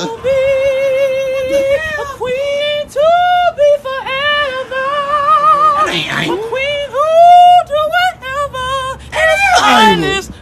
to be a queen to be forever. A queen who do whatever his highness